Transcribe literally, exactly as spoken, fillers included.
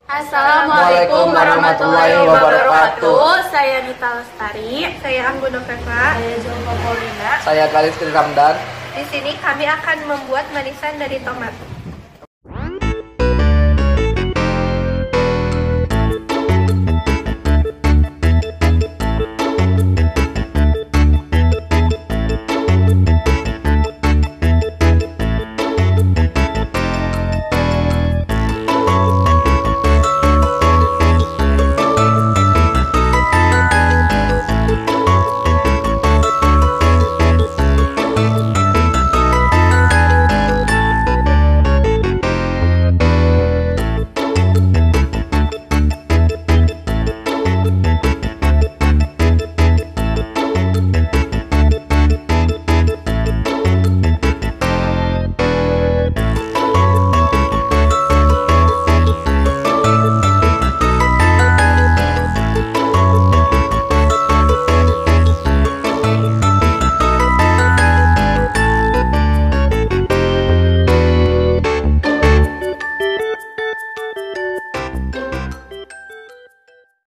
Assalamualaikum warahmatullahi wabarakatuh. Saya Nita Lestari. Saya Anggono Feva. Saya Zulfa Paulina. Saya Kalistin Ramdan. Di sini kami akan membuat manisan dari tomat.